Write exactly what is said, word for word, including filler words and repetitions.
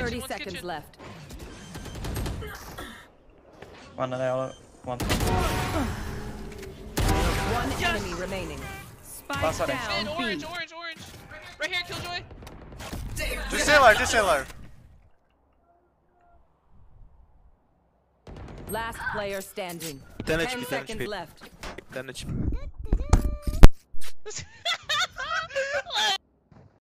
thirty one's seconds kitchen. left. One and one. One Yes! enemy remaining. Spike Last one. down. And orange, B. orange, orange. Right here, Killjoy. Just stay low, just stay low. Last player standing. ten Ten H P, ten seconds H P. left. ten H P.